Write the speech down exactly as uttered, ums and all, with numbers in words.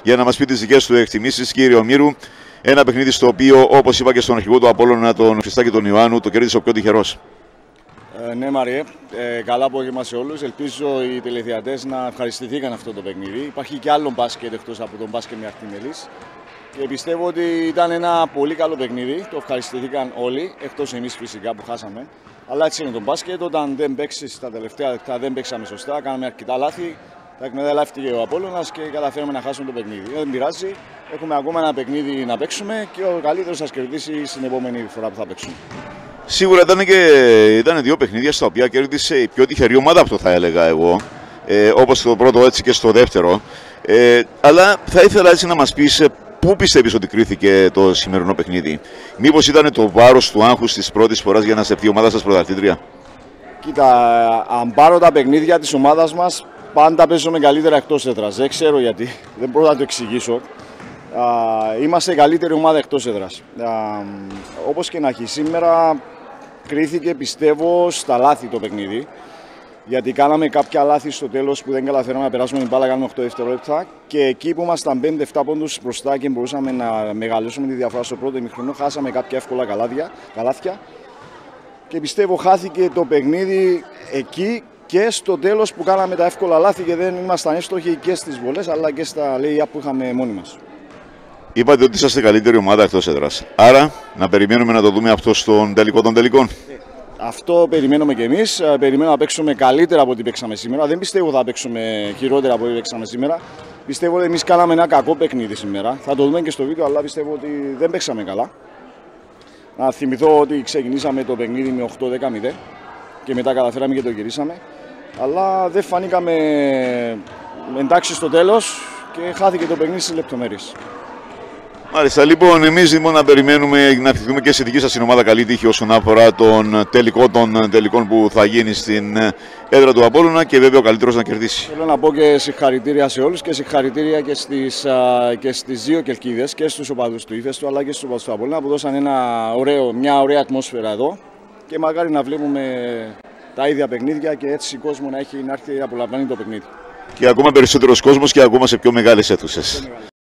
για να μας πει τις δικές του εκτιμήσεις. Κύριε Ομήρου, ένα παιχνίδι στο οποίο, όπως είπα και στον αρχηγό του Απόλλωνα, τον Χριστάκη τον Ιωάννου, το κέρδισε ο πιο τυχερός. Ε, ναι, Μαριέ, ε, καλά απόγευμα σε όλους. Ελπίζω οι τηλεθεατές να ευχαριστηθήκαν αυτό το παιχνίδι. Υπάρχει και άλλο μπάσκετ εκτός από τον μπάσκετ με Αρτιμελής. Και πιστεύω ότι ήταν ένα πολύ καλό παιχνίδι. Το ευχαριστηθήκαν όλοι, εκτός εμείς φυσικά που χάσαμε. Αλλά έτσι είναι το μπάσκετ. Όταν δεν παίξεις τα τελευταία λεπτά, δεν παίξαμε σωστά, κάναμε αρκετά λάθη. Τα εκμεταλλεύτηκε ο Απόλλωνας και καταφέραμε να χάσουμε το παιχνίδι. Δεν πειράζει. Έχουμε ακόμα ένα παιχνίδι να παίξουμε και ο καλύτερος θα κερδίσει στην επόμενη φορά που θα παίξουμε. Σίγουρα ήταν και ήταν δύο παιχνίδια στα οποία κέρδισε η πιο τυχερή ομάδα, αυτό θα έλεγα εγώ. Ε, όπως το πρώτο έτσι και στο δεύτερο. Ε, αλλά θα ήθελα έτσι να μας πεις πού πιστεύεις ότι κρίθηκε το σημερινό παιχνίδι. Μήπως ήταν το βάρος του άγχους της πρώτης φοράς για να στεφτεί η ομάδα σας πρωταθλήτρια. Κοίτα, αν πάρω τα παιχνίδια της ομάδας μας, πάντα παίζουμε καλύτερα εκτός έδρας. Δεν ξέρω γιατί, δεν μπορώ να το εξηγήσω. Α, είμαστε η καλύτερη ομάδα εκτός έδρας. Α, όπως και να έχει, σήμερα κρίθηκε πιστεύω στα λάθη το παιχνίδι. Γιατί κάναμε κάποια λάθη στο τέλος που δεν καταφέραμε να περάσουμε την μπάλα, κάνουμε οκτώ δευτερόλεπτα. Και εκεί που ήμασταν πέντε επτά πόντους μπροστά και μπορούσαμε να μεγαλώσουμε τη διαφορά στο πρώτο ημιχρονό, χάσαμε κάποια εύκολα καλάθια, καλάθια. Και πιστεύω χάθηκε το παιχνίδι εκεί και στο τέλος που κάναμε τα εύκολα λάθη και δεν ήμασταν εύστοχοι και στις βολές αλλά και στα lay-up που είχαμε μόνοι μας. Είπατε ότι είσαστε καλύτερη ομάδα εκτός έδρας. Άρα να περιμένουμε να το δούμε αυτό στον τελικό των τελικών. Αυτό περιμένουμε κι εμείς. Περιμένουμε να παίξουμε καλύτερα από ό,τι παίξαμε σήμερα. Δεν πιστεύω ότι θα παίξουμε χειρότερα από ό,τι παίξαμε σήμερα. Πιστεύω ότι εμείς κάναμε ένα κακό παιχνίδι σήμερα. Θα το δούμε και στο βίντεο, αλλά πιστεύω ότι δεν παίξαμε καλά. Να θυμηθώ ότι ξεκινήσαμε το παιχνίδι με οκτώ δέκα μηδέν και μετά καταφέραμε και το γυρίσαμε. Αλλά δεν φανήκαμε εντάξει στο τέλος και χάθηκε το παιχνίδι στις λεπτομέρειες. Μάλιστα, λοιπόν, εμείς λοιπόν να περιμένουμε να ευχηθούμε και στη δική σας ομάδα καλή τύχη όσον αφορά τον τελικό των τελικών που θα γίνει στην έδρα του Απόλλωνα και βέβαια ο καλύτερος να κερδίσει. Θέλω να πω και συγχαρητήρια σε όλους και συγχαρητήρια και στις, και στις δύο κελκίδες και στους οπαδούς του Ηφαίστου αλλά και στους οπαδούς του Απόλλωνα που δώσαν ένα ωραίο, μια ωραία ατμόσφαιρα εδώ και μακάρι να βλέπουμε τα ίδια παιχνίδια και έτσι ο κόσμος να έχει να έρθει να απολαμβάνει το παιχνίδι. Και ακόμα περισσότερος κόσμος και ακόμα σε πιο μεγάλες αίθουσες.